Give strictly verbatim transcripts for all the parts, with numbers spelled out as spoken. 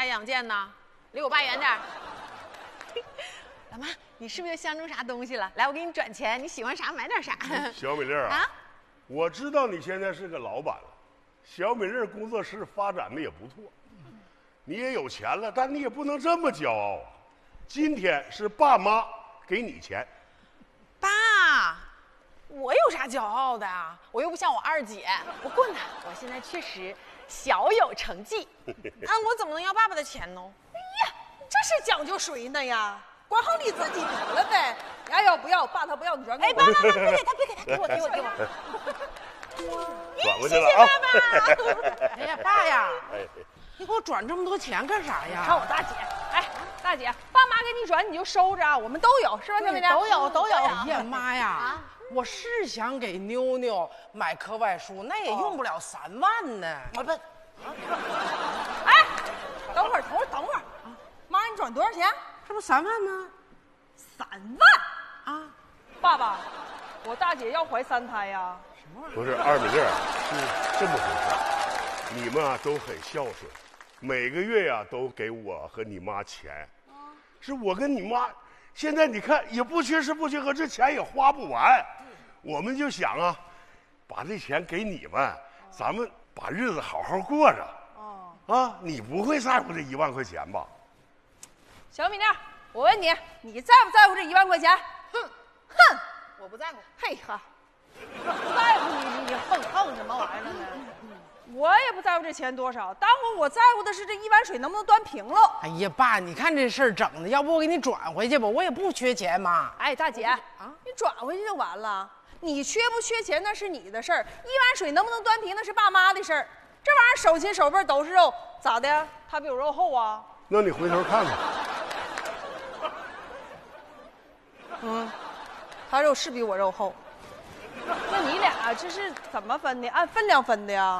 养剑呢？离我爸远点儿。老妈，你是不是又相中啥东西了？来，我给你转钱，你喜欢啥买点啥。 小美丽啊，啊我知道你现在是个老板了，小美丽工作室发展的也不错，你也有钱了，但你也不能这么骄傲啊。今天是爸妈给你钱。 爸，我有啥骄傲的啊？我又不像我二姐。不过呢，我现在确实小有成绩，啊，我怎么能要爸爸的钱呢？ 哎呀，这是讲究谁呢呀？管好你自己得了呗。你爱要不要，爸他不要，你转给我。 哎，爸爸，别给他，别给他，给我，给我，给我。转过去了啊！谢谢爸爸。哎呀，爸呀，你给我转这么多钱干啥呀？ 看我大姐，哎，大姐，爸妈给你转你就收着，我们都有，是吧，小美丽？ 都有，都有。 哎呀妈呀！啊我是想给妞妞买课外书，那也用不了三万呢。 我不，哎，等会儿，等会儿，等会儿，妈，你转多少钱？ 这不三万吗？ 三万啊！ 爸爸，我大姐要怀三胎呀。 什么玩意儿？ 不是二美丽，是这么回事。你们啊都很孝顺，每个月呀、啊、都给我和你妈钱。是我跟你妈。现在你看也不缺食不缺喝，这钱也花不完，我们就想啊，把这钱给你们，咱们把日子好好过着。哦，啊，你不会在乎这一万块钱吧？ 小米粒，我问你，你在不在乎这一万块钱？ 哼，哼，我不在乎。 嘿哈， 不在乎你，你你哼哼什么玩意儿呢？ 我也不在乎这钱多少，当我我在乎的是这一碗水能不能端平喽。 哎呀，爸，你看这事儿整的，要不我给你转回去吧，我也不缺钱嘛。 哎，大姐啊，你转回去就完了。你缺不缺钱那是你的事儿，一碗水能不能端平那是爸妈的事儿。这玩意儿手心手背都是肉，咋的？他比我肉厚啊？ 那你回头看看。 嗯，他肉是比我肉厚。那你俩这是怎么分的？按分量分的呀？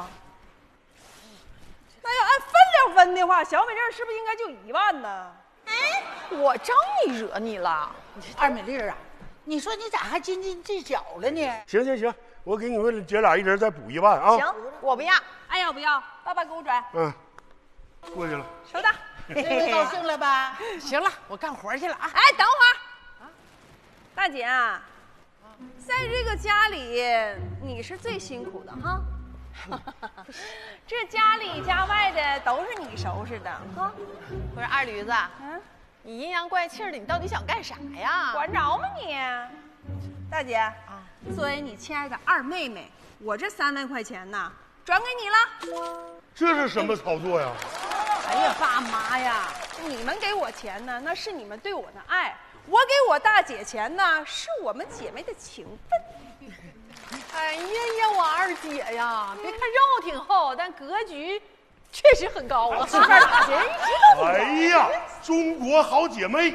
那要按分量分的话，小美丽是不是应该就一万呢？ 哎，我招你惹你了？ 二美丽啊，你说你咋还斤斤计较了呢？ 行行行，我给你们姐俩一人再补一万啊！ 行，我不要， 爱要不要？爸爸给我转。 嗯，过去了。 收到。 这回高兴了吧？ 行了，我干活去了啊！ 哎，等会儿，啊，大姐啊，在这个家里你是最辛苦的哈。这家里家外的都是你收拾的哈。 不是二驴子，嗯，你阴阳怪气的，你到底想干啥呀？ 管着吗你？大姐啊，作为你亲爱的二妹妹，我这三万块钱呢，转给你了。 这是什么操作呀？ 哎呀，爸妈呀，你们给我钱呢，那是你们对我的爱；我给我大姐钱呢，是我们姐妹的情分。 哎呀呀，我二姐呀，别看肉挺厚，但格局确实很高啊！ 吃饭打钱一直都哎呀，中国好姐妹！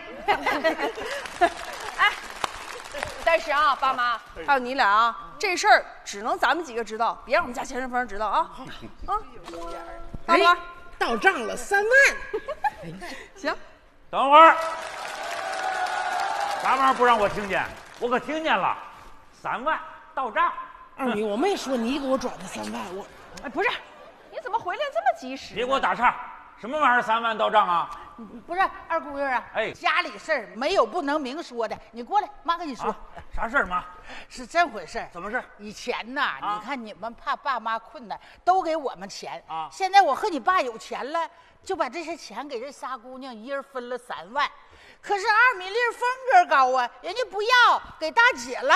哎，但是啊，爸妈还有你俩啊，这事儿只能咱们几个知道，别让我们家钱顺风知道啊！啊，大妈， 到账了三万。 行， 等会儿，啥玩意儿不让我听见？我可听见了，三万。到账， 二女，我没说你给我转的三万，我哎不是，你怎么回来这么及时？ 别给我打岔，什么玩意儿三万到账啊？ 不是二姑爷啊， 哎， 家里事儿没有不能明说的，你过来，妈跟你说， 啊、啥事儿妈？ 是这回事。 怎么事？ 以前呐， 啊、 你看你们怕爸妈困难，都给我们钱啊。 现在我和你爸有钱了，就把这些钱给这仨姑娘一人分了三万。可是二米粒风格高啊，人家不要，给大姐了。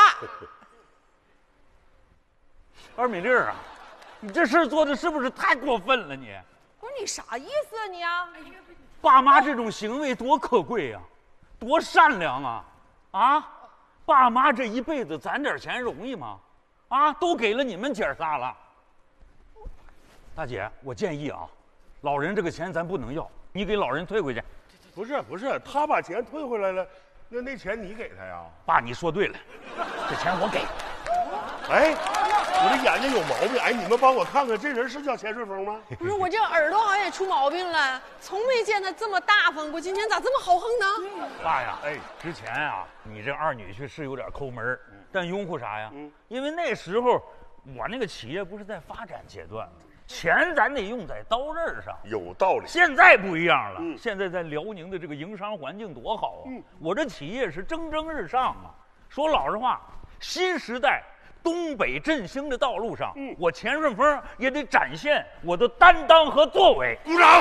二米粒啊，你这事儿做的是不是太过分了你？ 不是你啥意思啊你啊？ 爸妈这种行为多可贵呀、啊，多善良啊！啊，爸妈这一辈子攒点钱容易吗？啊，都给了你们姐仨了。大姐，我建议啊，老人这个钱咱不能要，你给老人退回去。 不是不是，他把钱退回来了，那那钱你给他呀？ 爸，你说对了，这钱我给。 哎，我这眼睛有毛病，哎，你们帮我看看，这人是叫钱顺风吗？ 不是，我这耳朵好像也出毛病了，从没见他这么大方过，今天咋这么豪横呢？ 爸呀，哎，之前啊，你这二女婿是有点抠门，但拥护啥呀？嗯，因为那时候我那个企业不是在发展阶段， 钱咱得用在刀刃上。 有道理。 现在不一样了， 嗯现在在辽宁的这个营商环境多好啊！ 嗯我这企业是蒸蒸日上啊。说老实话，新时代东北振兴的道路上， 嗯我钱顺风也得展现我的担当和作为。 鼓掌。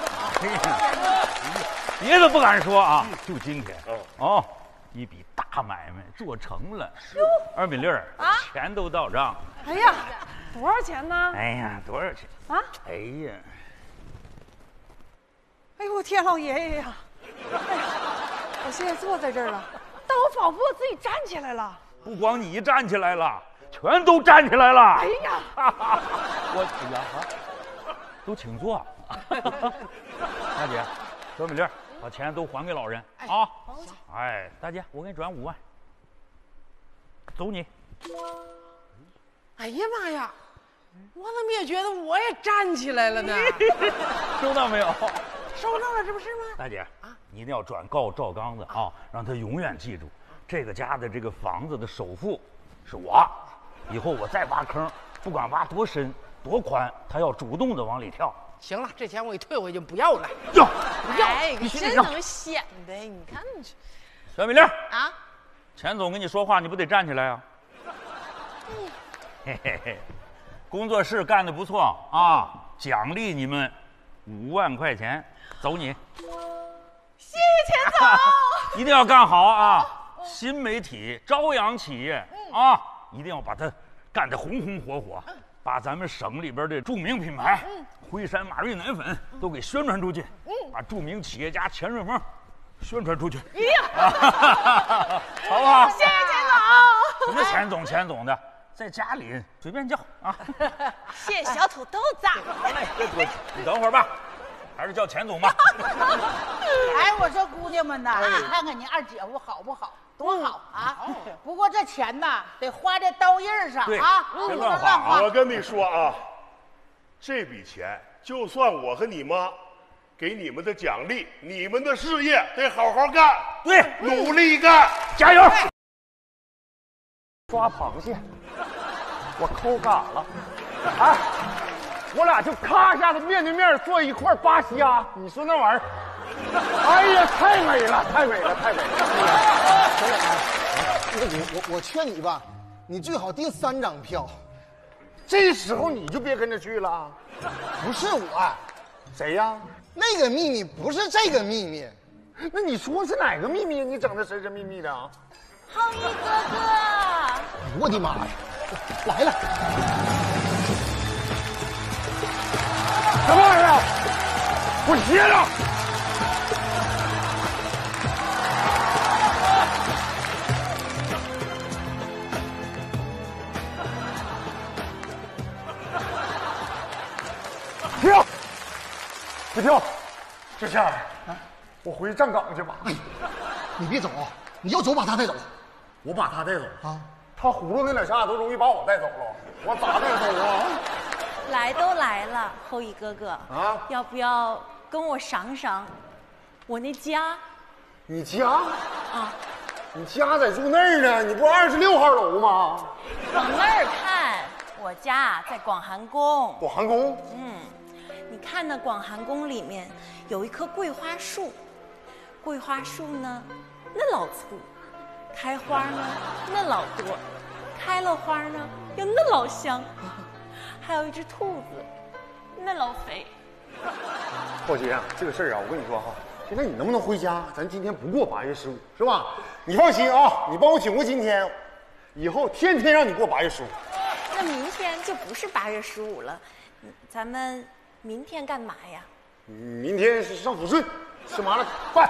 别的不敢说啊，就今天嗯哦，一笔大买卖做成了。二米粒儿啊钱都到账。 哎呀，多少钱呢？ 哎呀，多少钱？ 啊！ 哎呀， 哎呦，天老爷爷呀！哎呀，我现在坐在这儿了，但我仿佛我自己站起来了。 不光你站起来了，全都站起来了。 哎呀， 我哎呀，啊都请坐。大姐，小米粒儿，把钱都还给老人啊！哎，大姐，我给你转五万，走你。 哎呀妈呀，我怎么也觉得我也站起来了呢？ 收到没有？ 收到了，这不是吗？ 大姐啊，你一定要转告赵刚子啊，让他永远记住，这个家的这个房子的首付是我。以后我再挖坑，不管挖多深多宽，他要主动的往里跳。 行了，这钱我给退回去，不要了。 要不要，哎，真必须得要能显的，你看你这小米粒儿啊， 钱总跟你说话，你不得站起来啊？嘿嘿嘿，工作室干得不错啊，奖励你们五万块钱，走你。 谢谢钱总。 一定要干好啊！新媒体朝阳企业啊，一定要把它干得红红火火，把咱们省里边的著名品牌辉山马瑞奶粉都给宣传出去，把著名企业家钱顺风宣传出去， 一定。 好不好？ 谢谢钱总。 什么钱总钱总的，在家里随便叫啊。 谢谢小土豆子。 你等会儿吧，还是叫钱总吧。 哎，我说姑娘们呐，你看看你二姐夫好不好？多好啊！不过这钱呐，得花在刀刃上对啊， 别不乱花啊能乱花。 我跟你说啊，这笔钱就算我和你妈给你们的奖励，你们的事业得好好干， 对， 努力干， 加油！ 抓螃蟹，我抠嘎了，哎，我俩就咔一下子面对面坐一块扒虾，你说那玩意儿，哎呀，太美了，太美了，太美了！ 那我我我劝你吧，你最好订三张票。 这时候你就别跟着去了， 不是我， 谁呀？ 那个秘密不是这个秘密。 那你说是哪个秘密？你整的神神秘秘的啊？ 浩一哥哥， 哎呦我的妈呀，来了！ 什么玩意儿？我歇了。跳，不跳，志谦，我回去站岗去吧。 你别走，你要走把他带走。 我把他带走啊！ 他葫芦那两下都容易把我带走了，我咋带走啊？ 来都来了，后羿哥哥啊要不要跟我赏赏我那家你家？ 啊？ 你家在住那儿呢？你不二十六号楼吗？ 往那儿看，我家在广寒宫。 广寒宫。 嗯，你看那广寒宫里面有一棵桂花树，桂花树呢那老粗，开花呢那老多，开了花呢又那老香，还有一只兔子，那老肥。 浩杰，这个事儿啊，我跟你说哈，现在你能不能回家？咱今天不过八月十五，是吧？你放心啊，你帮我请过今天，以后天天让你过八月十五。 那明天就不是八月十五了，嗯咱们明天干嘛呀？ 明天是上抚顺吃麻辣饭。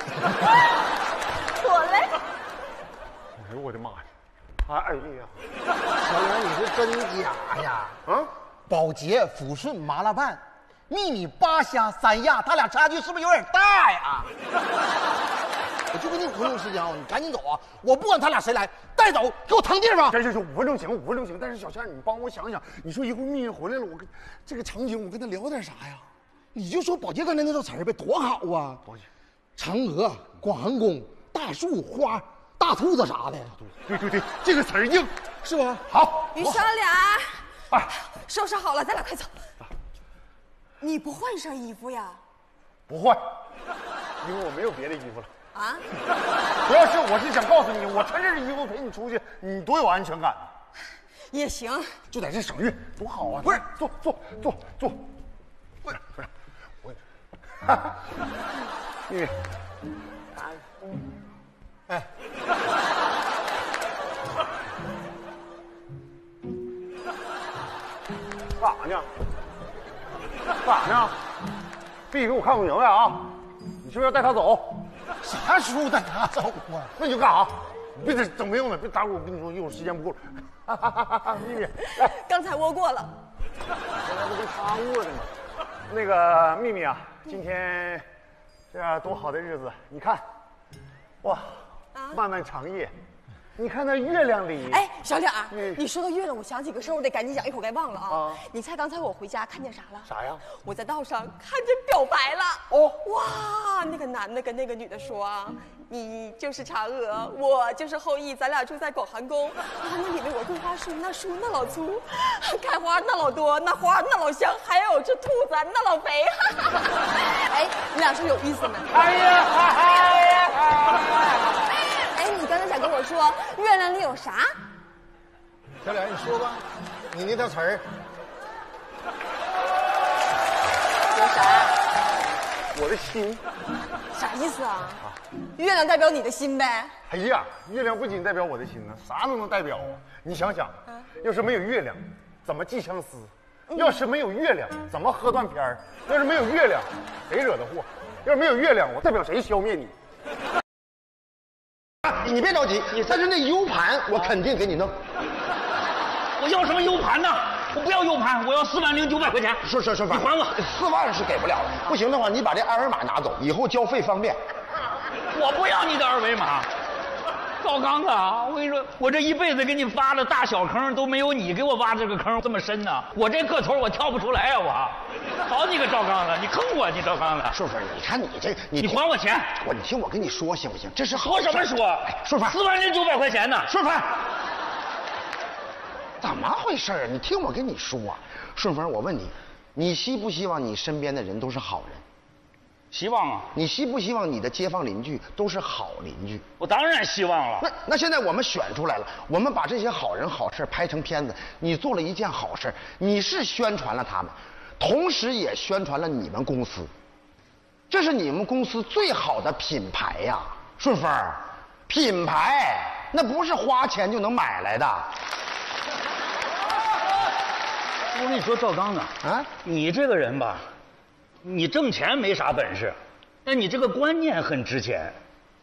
我嘞？ 哎呦我的妈呀！哎呀， 小杨，你是真假呀？ 啊！ 保洁抚顺麻辣拌，秘密八虾三亚，他俩差距是不是有点大呀？我就跟你活动时间啊，你赶紧走啊！我不管他俩谁来，带走，给我腾地方。 行行行，五分钟行，五分钟行。但是小倩，你帮我想想，你说一会儿蜜月回来了，我跟这个场景，我跟他聊点啥呀？ 你就说保洁刚才那套词儿呗，多好啊！ 保洁， 嫦娥、广寒宫、大树、花、大兔子啥的。 对对对，这个词儿硬，是吧？好， 你小俩哎， 收拾好了，咱俩快走。你不换身衣服呀？ 不换，因为我没有别的衣服了。 啊？ 主要是我是想告诉你，我穿这件衣服陪你出去，你多有安全感啊！ 也行， 就在这省略，多好啊！不是，坐坐坐坐，不是不是，我，哈哈，秘密， 哎， 干啥呢？干啥呢？必须给我看不明白啊！你是不是要带他走？ 啥时候带他走啊？ 那你就干啥？你别整没用的，别打我！我跟你说，一会儿时间不够了。秘密，来， 刚才握过了。 刚才不跟他握的吗？那个秘密啊，今天这样多好的日子，你看，哇，漫漫长夜，你看那月亮里， 哎，小脸儿， 嗯你说到月亮，我想起个事儿，我得赶紧讲，一会儿该忘了啊。 啊你猜刚才我回家看见啥了？ 啥呀？ 我在道上看见表白了。哦，哇，那个男的跟那个女的说啊，你就是嫦娥，我就是后羿，咱俩住在广寒宫。啊，那里面有桂花树，那树那老粗，开花那老多，那花那老香，还有这兔子那老肥。哎，你俩说有意思没？ 哎呀，哎呀， 哎，你刚才想跟我说月亮里有啥？ 小脸，你说吧，你那套词儿。 有啥？ 我的心。 啥意思啊？月亮代表你的心呗。 哎呀，月亮不仅代表我的心呢，啥都能代表啊！你想想，要是没有月亮，怎么系相思？要是没有月亮，怎么喝断片儿？要是没有月亮，谁惹的祸？要是没有月亮，我代表谁消灭你？ 你别着急，但是那 U 盘我肯定给你弄。 我要什么 U 盘呢？我不要 U 盘，我要四万零九百块钱。 说说说， 你还我四万是给不了了，不行的话，你把这二维码拿走，以后交费方便。 我不要你的二维码。赵刚子啊，我跟你说，我这一辈子给你挖的大小坑都没有你给我挖这个坑这么深呢。我这个头我跳不出来呀、啊，我。好你个赵刚子，你坑我，你赵刚子。 顺顺，你看你这，你你还我钱。 我你听我跟你说行不行？这是好说什么说？ 哎，顺顺， 四万零九百块钱呢。 顺顺，怎么回事啊？你听我跟你说啊，顺风，我问你，你希不希望你身边的人都是好人？ 希望啊。 你希不希望你的街坊邻居都是好邻居？ 我当然希望了。 那那现在我们选出来了，我们把这些好人好事拍成片子，你做了一件好事，你是宣传了他们，同时也宣传了你们公司，这是你们公司最好的品牌呀，顺风，品牌那不是花钱就能买来的。 我跟你说，赵刚子啊，你这个人吧，你挣钱没啥本事，但你这个观念很值钱。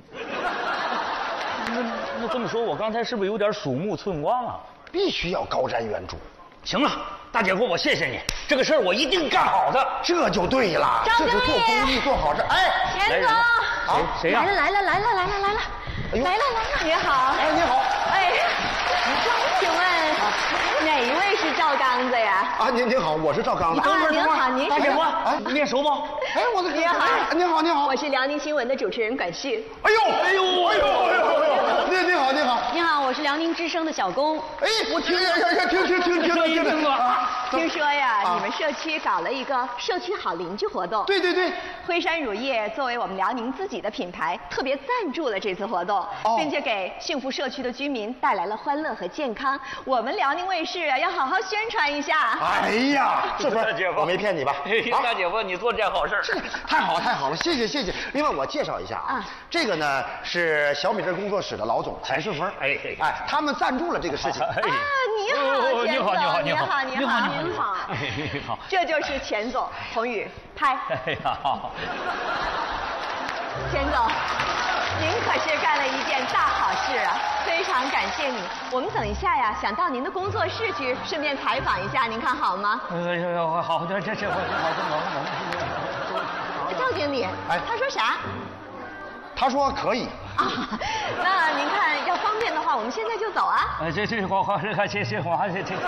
那那这么说，我刚才是不是有点鼠目寸光啊？ 必须要高瞻远瞩。 行了，大姐夫，我谢谢你，这个事儿我一定干好的。 这就对了，这是做公益做好事。哎， 钱总， 谁谁呀？ 来了来了来了来了来了，来了来了，你好。 哎，你好。 哎，请问哪一位是赵刚子呀？ 啊，您您好，我是赵刚子。 啊，您好，您大姐夫， 哎， 面熟不？ 哎，我的您好， 您好，您好。 我是辽宁新闻的主持人管旭。 哎呦，哎呦，哎呦，哎呦，您您好，您好。 你好，我是辽宁之声的小龚。 哎，我听呀呀呀，听听听听听听过。 听说呀，你们社区搞了一个社区好邻居活动。 对对对。 辉山乳业作为我们辽宁自己的品牌，特别赞助了这次活动，并且给幸福社区的居民带来了欢乐和健康。我们辽宁卫视啊，要好好宣传一下。 哎呀，是不是？ 大姐夫， 我没骗你吧？ 啊，大姐夫，你做这好事这个太好太好了，谢谢谢谢。另外我介绍一下啊，这个呢是小米这工作室的老总陈顺峰，哎哎，他们赞助了这个事情。 啊，你好，钱总， 你好，你好， 你好， 你好， 您好， 你好， 这就是钱总，宏宇，拍。 哎呀，好。 钱总，您可是干了一件大好事啊，非常感谢你。我们等一下呀，想到您的工作室去，顺便采访一下，您看好吗？ 哎呦，好，这这这好，这好， 赵经理， 哎， 他说啥？ 他说可以。 啊，那您看要方便的话，我们现在就走啊。 哎，这这好好，这这这好，这这。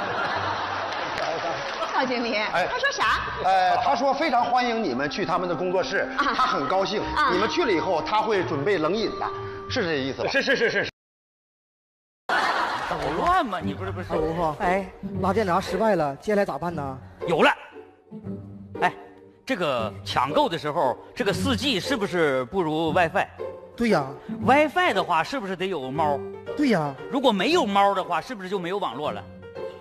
赵经理， 哎， 他说啥？ 呃，他说非常欢迎你们去他们的工作室， 啊、 他很高兴。 啊、 你们去了以后，他会准备冷饮的，是这意思吧？ 是是是是。 捣乱嘛？你不是不是？ 二姑父， 哎， 拉电闸失败了，接下来咋办呢？ 有了。哎，这个抢购的时候，这个四 G 是不是不如 WiFi？ 对呀。 WiFi 的话，是不是得有猫？ 对呀。 如果没有猫的话，是不是就没有网络了？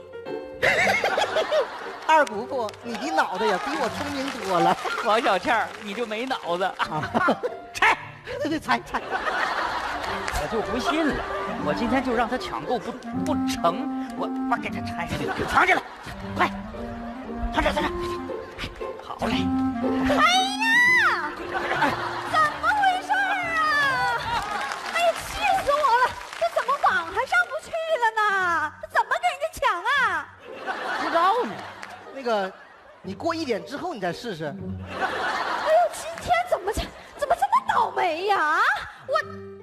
二姑父，你的脑袋呀比我聪明多了。 王小倩儿，你就没脑子？拆！ 对对，拆拆。 我就不信了，我今天就让他抢购不不成，我我给他拆下来，藏起来，快，藏这藏这，好嘞。 哎呀，怎么回事啊？哎呀，气死我了！这怎么网还上不去了呢？这怎么给人家抢啊？ 不知道呢。那个，你过一点之后你再试试。 哎呦，今天怎么这怎么这么倒霉呀？我，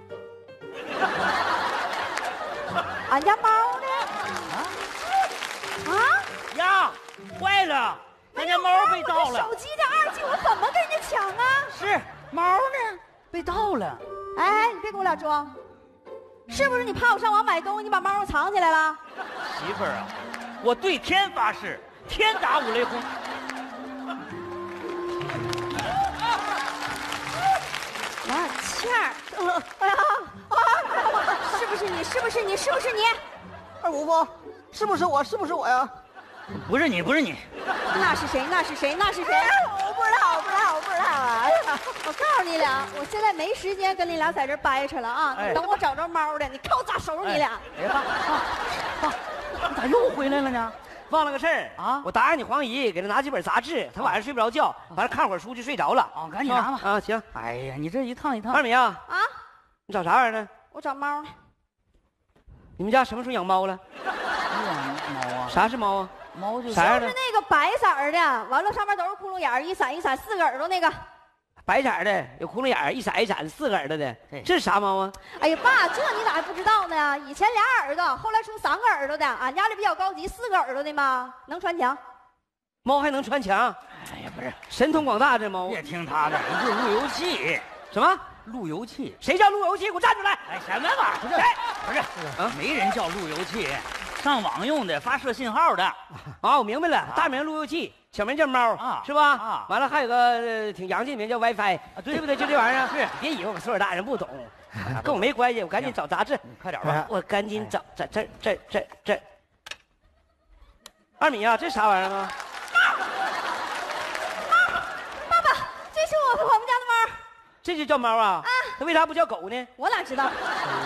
俺家猫呢？啊？ 呀，坏了，咱家猫被盗了。 手机的二 G 我怎么跟人家抢啊？ 是猫呢，被盗了。 哎，你别给我俩装，是不是你怕我上网买东西，你把猫藏起来了？ 媳妇儿啊，我对天发誓。天打五雷轰！ 王倩儿，呃，哎呀，啊，是不是你？是不是你？是不是你？ 二姑父，是不是我？是不是我呀？ 不是你，不是你。 那是谁？那是谁？那是谁？我不知道，我不知道，我不知道啊！哎呀，我告诉你俩，我现在没时间跟你俩在这掰扯了啊！ 哎、 等我找着猫的，你看我咋收拾你俩！ 哎呀，爸爸，爸，你咋又回来了呢？ 忘了个事儿啊！ 我答应你黄姨，给他拿几本杂志，他晚上睡不着觉，完了看会儿书就睡着了。 哦，赶紧拿吧。 啊，行。 哎呀，你这一趟一趟。 二米啊啊， 你找啥玩意儿呢？ 我找猫呢。 你们家什么时候养猫了？ 养猫啊？ 啥是猫啊？ 猫就是啥样的？ 就是那个白色儿的，完了上面都是窟窿眼儿，一闪一闪，四个耳朵那个。 白色的，有窟窿眼儿，一闪一闪，四个耳朵的，这是啥猫啊？ 哎呀，爸，这你咋还不知道呢？以前俩耳朵，后来出三个耳朵的，俺家里比较高级，四个耳朵的嘛，能穿墙。 猫还能穿墙？ 哎呀，不是， 神通广大这猫。 别听他的，你是路由器。 什么？ 路由器？ 谁叫路由器？给我站出来！ 哎，什么玩意儿？不是，不是，啊，没人叫路由器，上网用的，发射信号的。 啊，我明白了，大名路由器。小名叫猫啊，是吧？啊，完了还有个、呃、挺洋气的名叫 WiFi，、啊、对不对？就这玩意儿。是，别以为我岁数大人不懂，啊、跟我没关系。我赶紧找杂志， 快点吧！ 我赶紧找这这这这这。二米啊，这啥玩意儿啊？ 猫，爸爸，这是我我们家的猫。 这就叫猫啊？啊，它为啥不叫狗呢？ 我哪知道？